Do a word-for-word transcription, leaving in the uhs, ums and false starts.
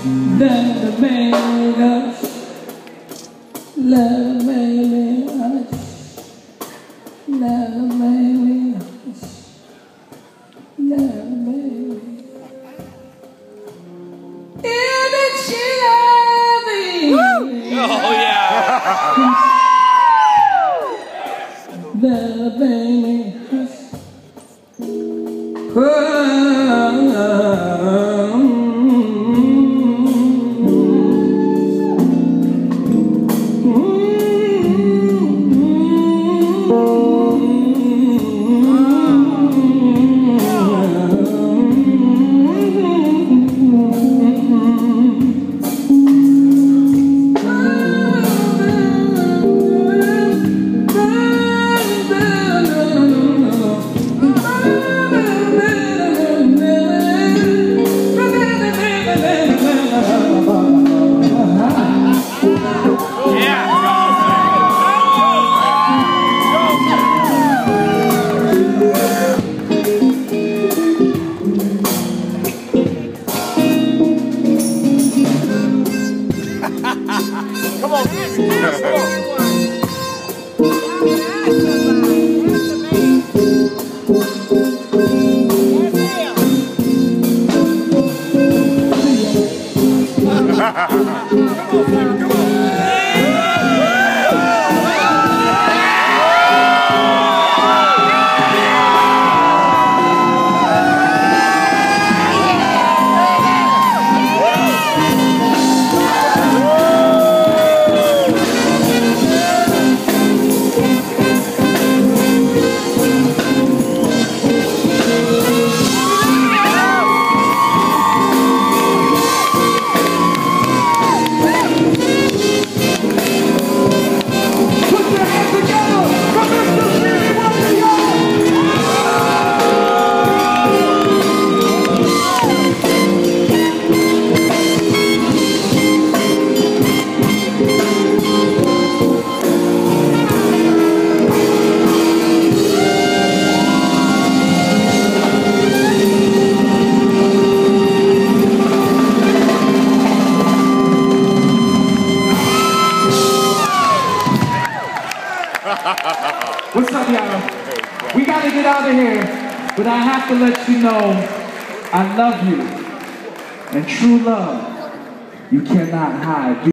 Love made us, love made us, love made us, love made us. And it's loving. Oh yeah. Love made us. Oh. Come on, come on. What's up, y'all? We gotta get out of here, but I have to let you know I love you. And true love, you cannot hide.